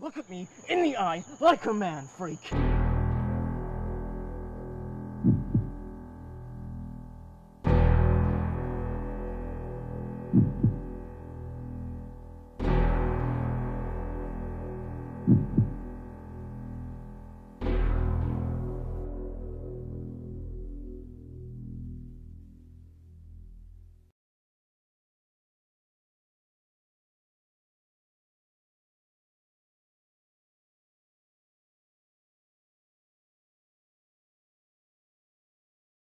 Look at me in the eye like a man, freak.